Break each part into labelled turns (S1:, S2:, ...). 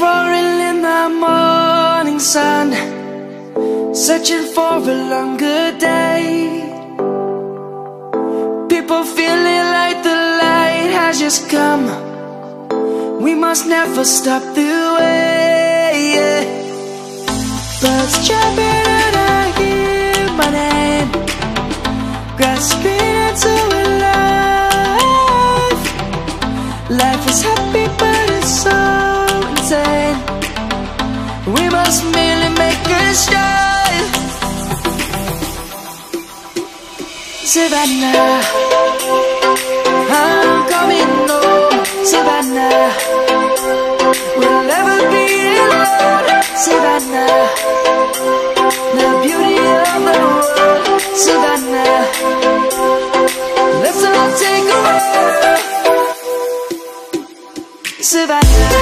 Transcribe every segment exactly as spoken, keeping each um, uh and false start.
S1: roaring in the morning sun, searching for a longer day. People feeling like the light has just come. We must never stop the way, yeah. Birds jumping and I hear my name, grasping into a life. Life is happy but it's so insane. We must merely make a start. Savannah, I'm coming home. Savannah, we'll never be alone. Savannah, the beauty of the world. Savannah, let's all take a walk. Savannah,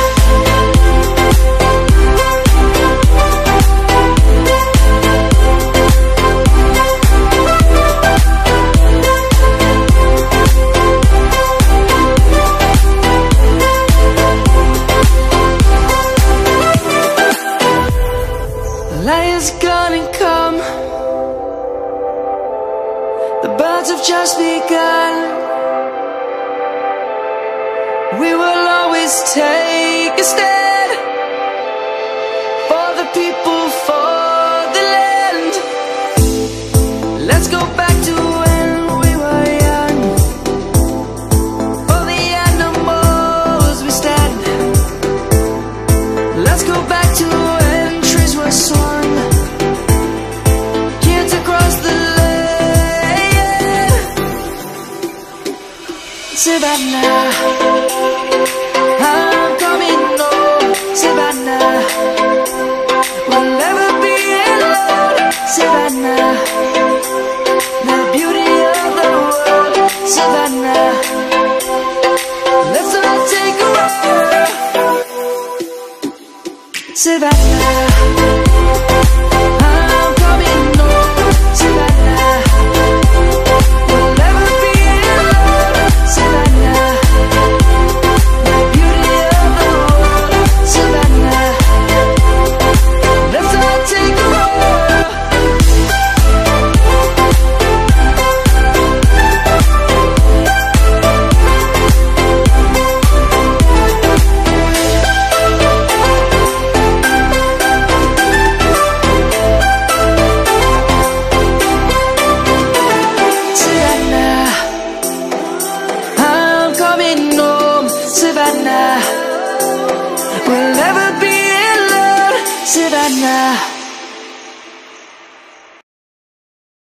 S1: light is gonna come. The birds have just begun. We will always take a stand for the people, for the land. Let's go back to when we were young. For the animals we stand. Let's go back to when trees were swung, kids across the land. Savannah, I'm coming home. Savannah, we'll never be alone. Savannah, the beauty of the world. Savannah, let's all take a walk. Savannah, I'm coming home. Savannah, we'll never be alone. Savannah, the beauty of the world. Savannah, let's all take a walk. Savannah, we'll never be alone. Savannah.